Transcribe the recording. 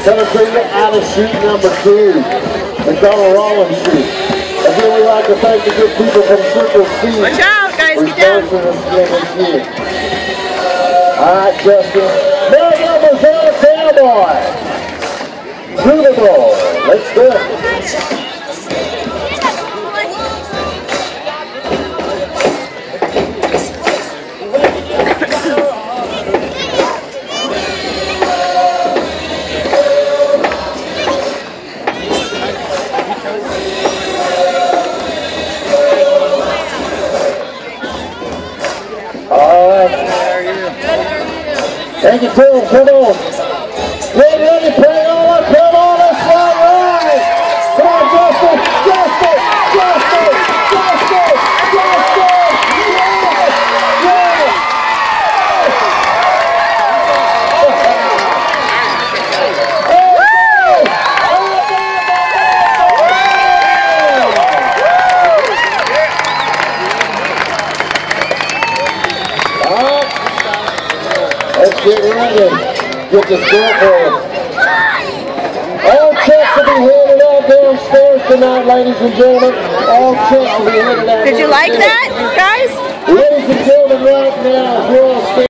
Coming to you out of chute number 2, McDonald Rollins Street. Again, we'd like to thank the good people from Circle C. Watch out, guys, get down. Alright, Justin. Big numbers on the Cowboy. Through the ball. Let's do it. Take it to him, come on. Get ready, play on, come on, let's run right. Come on, Justin, Justin, Justin, Justin, Justin. Yes, yes. Let's get ready. Get the scoreboard. All checks will be handed out downstairs tonight, ladies and gentlemen. All checks will be handed out. Did you like that, guys? Ladies and gentlemen, right now, we're all